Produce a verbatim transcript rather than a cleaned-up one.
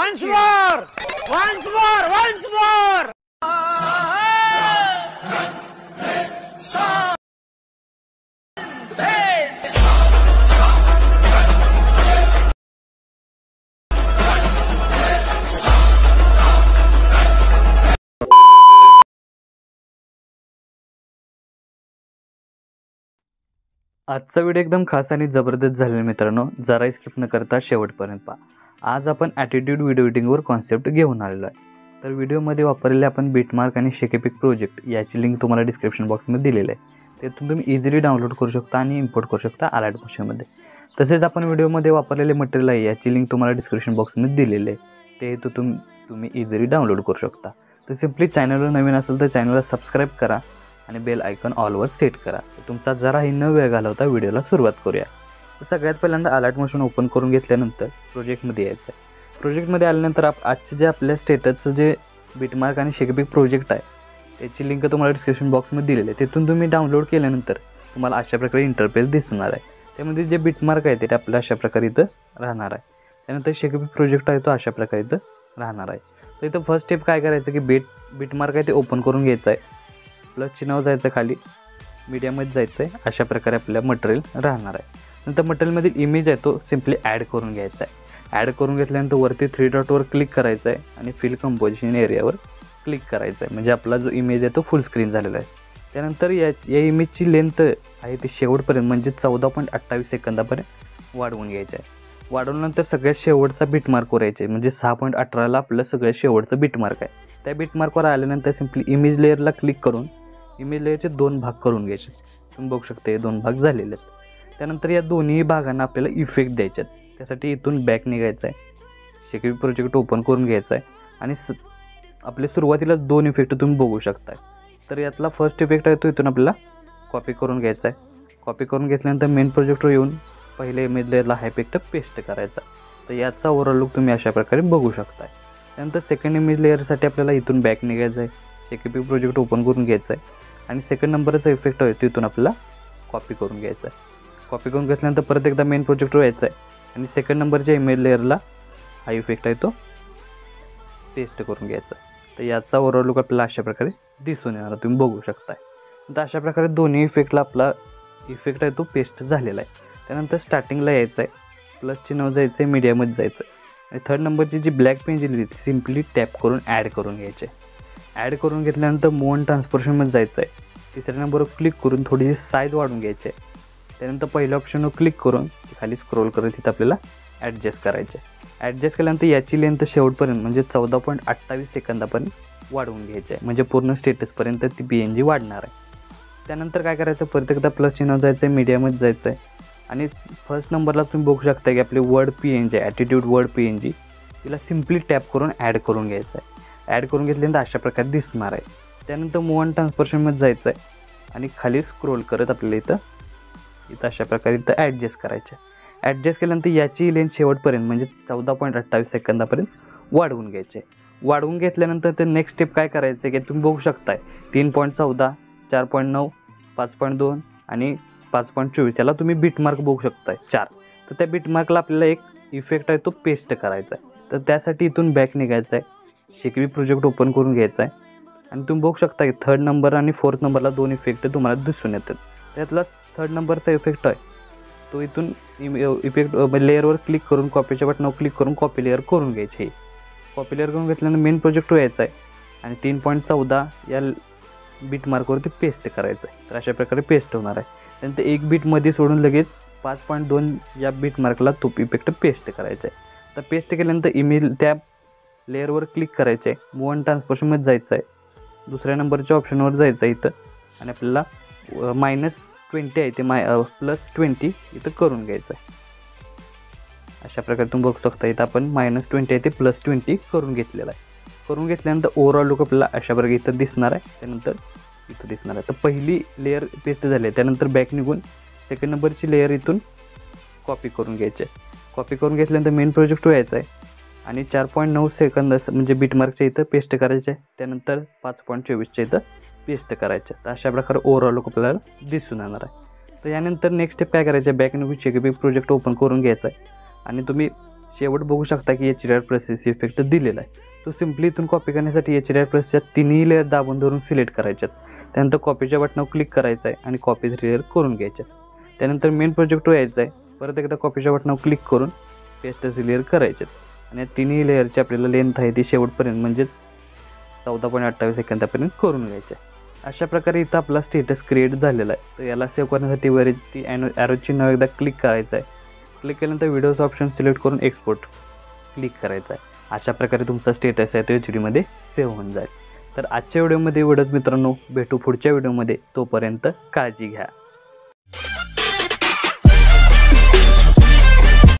Once more! Once more! Once more! आजचा video एकदम खास आणि जबरदस्त झालेला मित्रांनो, जरा स्किप न करता शेवटपर्यंत पहा। आज आपण ॲटिट्यूड व्हिडिओ एडिटिंगवर कॉन्सेप्ट घेऊन आलेलो आहे। तर व्हिडिओमध्ये वापरलेले आपण बिटमार्क आणि शेकेपिक प्रोजेक्ट याची लिंक तुम्हाला डिस्क्रिप्शन बॉक्समध्ये दिलेली आहे। त्यातून तुम्ही इझिली डाउनलोड करू शकता आणि इम्पोर्ट करू शकता अलाइट मोशनमध्ये। तसेच आपण व्हिडिओमध्ये वापरलेले मटेरियल आहे याची लिंक तुम्हाला डिस्क्रिप्शन बॉक्समध्ये दिलेली आहे, ते तो तुम तुम्ही इझिली डाउनलोड करू शकता। तर सिम्पली चॅनलवर नवीन असेल तर चॅनलला सबस्क्राईब करा आणि बेल आयकॉन ऑलवर सेट करा। तुमचा जराही न वेळ घालवता व्हिडिओला सुरुवात करूया। तर सगळ्यात पहिल्यांदा अलाइट मोशन ओपन करून घेतल्यानंतर प्रोजेक्टमध्ये यायचं आहे। प्रोजेक्टमध्ये आल्यानंतर आप आजचे जे आपल्या स्टेटसचं जे बिटमार्क आणि शेकेपिक प्रोजेक्ट आहे त्याची लिंक तुम्हाला डिस्क्रिप्शन बॉक्समध्ये दिलेली आहे। तिथून तुम्ही डाउनलोड केल्यानंतर तुम्हाला अशा प्रकारे इंटरफेस दिसणार आहे। त्यामध्ये जे बिटमार्क आहे ते आपल्या अशा प्रकारे इथं राहणार आहे। त्यानंतर शेकेपिक प्रोजेक्ट आहे तो अशा प्रकारे इथं राहणार आहे। तर इथं फर्स्ट स्टेप काय करायचं की बिट बिटमार्क आहे ते ओपन करून घ्यायचं आहे, प्लस चिन्हावर जायचं, खाली मीडियामध्ये जायचं आहे। अशा प्रकारे आपल्या मटेरियल राहणार आहे। नंतर मटेरियलमधील इमेज आहे तो सिम्पली ॲड करून घ्यायचा आहे। ॲड करून घेतल्यानंतर वरती थ्री डॉटवर क्लिक करायचं आहे आणि फिल कंपोजिशन एरियावर क्लिक करायचं आहे, म्हणजे आपला जो इमेज आहे तो फुल स्क्रीन झालेला आहे। त्यानंतर या या इमेजची लेंथ आहे ती शेवटपर्यंत म्हणजे चौदा पॉईंट अठ्ठावीस सेकंदापर्यंत वाढवून घ्यायचं आहे। वाढवल्यानंतर सगळ्यात शेवटचा बिटमार्कवर यायचे, म्हणजे सहा पॉईंट अठराला आपलं सगळ्यात शेवटचं बिटमार्क आहे। त्या बिटमार्कवर आल्यानंतर सिम्पली इमेज लेअरला क्लिक करून इमेज लेअरचे दोन भाग करून घ्यायचे। तुम्ही बघू शकता हे दोन भाग झालेले आहेत। त्यानंतर या दोन्ही भागांना आपल्याला इफेक्ट द्यायचे आहेत। त्यासाठी इथून बॅक निघायचं आहे, शेकेपिक प्रोजेक्ट ओपन करून घ्यायचा आहे आणि स आपले सुरुवातीला दोन इफेक्ट तुम्ही बघू शकताय। तर यातला फर्स्ट इफेक्ट आहे तो इथून आपल्याला कॉपी करून घ्यायचा आहे। कॉपी करून घेतल्यानंतर मेन प्रोजेक्टवर येऊन पहिले इमेज लेअरला हा इफेक्ट पेस्ट करायचा। तर याचा ओव्हरऑल लुक तुम्ही अशा प्रकारे बघू शकताय। त्यानंतर सेकंड इमेज लेअरसाठी आपल्याला इथून बॅक निघायचं आहे, शेकेपिक प्रोजेक्ट ओपन करून घ्यायचं आहे आणि सेकंड नंबरचा इफेक्ट आहे तिथून आपल्याला कॉपी करून घ्यायचा आहे। कॉपी करून घेतल्यानंतर परत एकदा मेन प्रोजेक्टवर यायचं आहे आणि सेकंड नंबरच्या इमेज लेअरला हा इफेक्ट आहे तो पेस्ट करून घ्यायचा। तर याचा ओव्हरऑल लुक आपल्याला अशा प्रकारे दिसून येणार, तुम्ही बघू शकताय। तर अशा प्रकारे दोन्ही इफेक्टला आपला इफेक्ट आहे तो पेस्ट झालेला आहे। त्यानंतर स्टार्टिंगला यायचं आहे, प्लस चिन्ह जायचं आहे, मीडियामध्ये जायचं आहे आणि थर्ड नंबरची जी ब्लॅक पेन दिली ती सिम्पली टॅप करून ॲड करून घ्यायचे। ॲड करून घेतल्यानंतर मूव अँड ट्रान्सफॉर्मेशनमध्ये जायचं आहे। तिसऱ्या नंबरवर क्लिक करून थोडीशी साईज वाढवून घ्यायची आहे। त्यानंतर पहिल्या ऑप्शनवर क्लिक करून खाली स्क्रोल करत तिथं आपल्याला ॲडजस्ट करायचे। ॲडजस्ट केल्यानंतर याची लेंथ शेवटपर्यंत म्हणजे चौदा पॉईंट अठ्ठावीस सेकंदापर्यंत वाढवून घ्यायची आहे, म्हणजे पूर्ण स्टेटसपर्यंत ती पी एन जी वाढणार आहे। त्यानंतर काय करायचं, परत एकदा प्लस चिन्ह जायचं आहे, मीडियामध्ये जायचं आहे आणि फर्स्ट नंबरला तुम्ही बघू शकता की आपली वर्ड पी एन जी आहे, attitude word P N G, तिला सिम्पली टॅप करून ॲड करून घ्यायचं आहे। ॲड करून घेतल्यानंतर अशा प्रकारे दिसणार आहे। त्यानंतर मूव अँड ट्रान्सफॉर्मेशनमध्ये जायचं आहे आणि खाली स्क्रोल करत आपल्याला इथं इथं अशा प्रकारे इथं ॲडजस्ट करायचं आहे। ॲडजस्ट केल्यानंतर याची लेंथ शेवटपर्यंत म्हणजे चौदा पॉईंट अठ्ठावीस सेकंदापर्यंत वाढवून घ्यायचे। वाढवून घेतल्यानंतर ते नेक्स्ट स्टेप काय करायचं आहे की तुम्ही बघू शकताय तीन पॉईंट चौदा, चार पॉईंट नऊ, पाच पॉईंट दोन आणि पाच पॉईंट चोवीस याला तुम्ही बिटमार्क बघू शकताय चार। तर त्या बिटमार्कला आपल्याला एक इफेक्ट आहे तो पेस्ट करायचा आहे। तर त्यासाठी इथून बॅक निघायचं आहे, शेकेपिक प्रोजेक्ट ओपन करून घ्यायचा आहे आणि तुम्ही बघू शकता की थर्ड नंबर आणि फोर्थ नंबरला दोन इफेक्ट तुम्हाला दिसून येतात। त्यातला थर्ड नंबरचा इफेक्ट आहे तो इथून इफेक्ट लेअरवर क्लिक करून कॉपीच्या बटनावर क्लिक करून कॉपी लेअर करून घ्यायचे। कॉपी लेअर करून घेतल्यानंतर मेन प्रोजेक्टवर यायचं आहे आणि तीन पॉईंट चौदा या बिटमार्कवरती पेस्ट करायचं आहे। तर अशा प्रकारे पेस्ट होणार आहे। त्यानंतर एक बीटमध्ये सोडून लगेच पाच पॉईंट दोन या बिटमार्कला तो इफेक्ट पेस्ट करायचा आहे। तर पेस्ट केल्यानंतर इमेज त्या लेअरवर क्लिक करायचं आहे, मूव अँड ट्रान्सफॉर्मेशनमध्ये जायचं आहे, दुसऱ्या नंबरच्या ऑप्शनवर जायचं आहे इथं आणि आपल्याला मायनस ट्वेंटी आहे ते माय प्लस ट्वेंटी इथं करून घ्यायचं आहे। अशा प्रकारे तुम्ही बघू शकता इथं आपण मायनस ट्वेंटी आहे ते प्लस ट्वेंटी करून घेतलेलं आहे। करून घेतल्यानंतर ओव्हरऑल लुक आपल्याला अशा प्रकारे इथं दिसणार आहे। त्यानंतर इथं दिसणार आहे। तर पहिली लेअर पेस्ट झाली आहे, त्यानंतर बॅक निघून सेकंड नंबरची लेअर इथून कॉपी करून घ्यायची आहे। कॉपी करून घेतल्यानंतर मेन प्रोजेक्टवर यायचं आहे आणि चार पॉईंट नऊ सेकंद म्हणजे बिटमार्कच्या इथं पेस्ट करायचे आहे। त्यानंतर पाच पॉईंट चोवीसच्या इथं पेस्ट करायचे। तर अशा प्रकारे ओव्हरऑल लुक आपल्याला दिसून येणार आहे। तर यानंतर नेक्स्ट स्टेप काय करायचं आहे, बॅक निघून शेकेपिक प्रोजेक्ट ओपन करून घ्यायचा आहे आणि तुम्ही शेवट बघू शकता की H D R press effect दिलेला आहे. तो सिम्पली इथून कॉपी करण्यासाठी एच डी आर प्रेसच्या तिन्ही लेअर दाबून धरून सिलेक्ट करायच्यात. त्यानंतर कॉपीच्या बटनावर क्लिक करायचं आहे आणि कॉपी लेअर करून घ्यायच्यात. त्यानंतर मेन प्रोजेक्टवर यायचं आहे. परत एकदा कॉपीच्या बटनावर क्लिक करून पेस्ट लेअर करायच्यात आणि तिन्ही लेअरची आपल्याला लेंथ आहे ती शेवटपर्यंत म्हणजेच चौदा पॉईंट अठ्ठावीस सेकंदापर्यंत करून घ्यायचं आहे. अशा प्रकारे इथं आपला स्टेटस क्रिएट झालेला आहे. तर याला सेव्ह करण्यासाठी वरती ॲनो ॲरोची नाव एकदा क्लिक करायचं आहे. क्लिक केल्यानंतर व्हिडिओचं ऑप्शन सिलेक्ट करून एक्सपोर्ट क्लिक करायचं आहे. अशा प्रकारे तुमचा स्टेटस आहे तो एच डीमध्ये सेव्ह होऊन जाईल. तर आजच्या व्हिडिओमध्ये एवढंच मित्रांनो. भेटू पुढच्या व्हिडिओमध्ये. तोपर्यंत काळजी घ्या.